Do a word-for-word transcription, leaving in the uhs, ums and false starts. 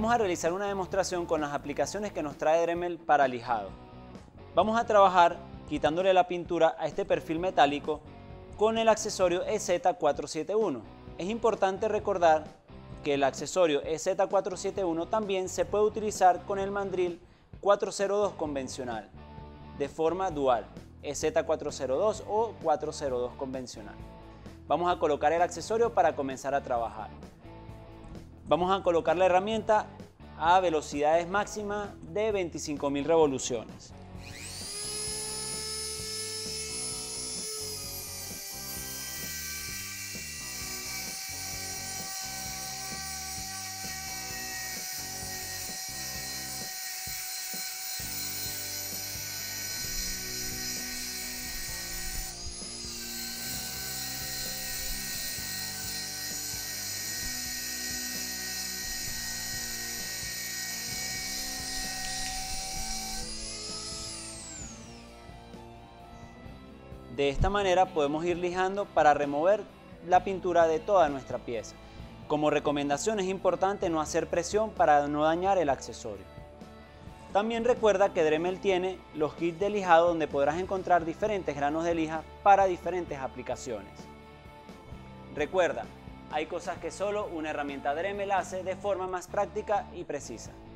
Vamos a realizar una demostración con las aplicaciones que nos trae Dremel para lijado. Vamos a trabajar quitándole la pintura a este perfil metálico con el accesorio E Z cuatrocientos setenta y uno. Es importante recordar que el accesorio E Z cuatrocientos setenta y uno también se puede utilizar con el mandril cuatrocientos dos convencional, de forma dual, E Z cuatrocientos dos o cuatrocientos dos convencional. Vamos a colocar el accesorio para comenzar a trabajar. Vamos a colocar la herramienta a velocidades máximas de veinticinco mil revoluciones. De esta manera podemos ir lijando para remover la pintura de toda nuestra pieza. Como recomendación es importante no hacer presión para no dañar el accesorio. También recuerda que Dremel tiene los kits de lijado donde podrás encontrar diferentes granos de lija para diferentes aplicaciones. Recuerda, hay cosas que solo una herramienta Dremel hace de forma más práctica y precisa.